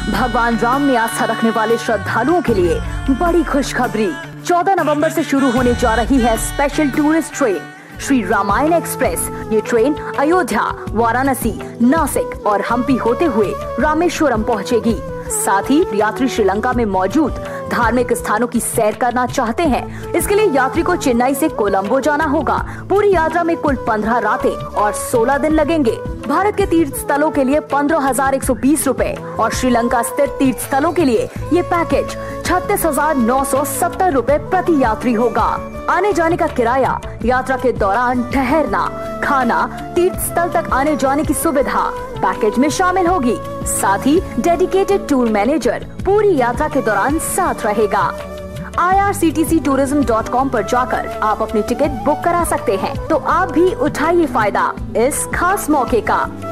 भगवान राम में आस्था रखने वाले श्रद्धालुओं के लिए बड़ी खुशखबरी। 14 नवंबर से शुरू होने जा रही है special tourist train Shri Ramayan Express. ये ट्रेन अयोध्या, वाराणसी, नासिक और हम्पी होते हुए रामेश्वरम पहुंचेगी। साथ ही यात्री श्रीलंका में मौजूद धार्मिक स्थानों की सैर करना चाहते हैं, इसके लिए यात्री को चेन्नई से कोलंबो जाना होगा। पूरी यात्रा में कुल 15 रातें और 16 दिन लगेंगे। भारत के तीर्थ स्थलों के लिए 15,120 रूपए और श्रीलंका स्थित तीर्थ स्थलों के लिए ये पैकेज 36,970 रूपए प्रति यात्री होगा। आने जाने का किराया, यात्रा के दौरान ठहरना, खाना, तीर्थ स्थल तक आने जाने की सुविधा पैकेज में शामिल होगी। साथ ही डेडिकेटेड टूर मैनेजर पूरी यात्रा के दौरान साथ रहेगा। irctctourism.com पर जाकर आप अपनी टिकट बुक करा सकते हैं। तो आप भी उठाइए फायदा इस खास मौके का।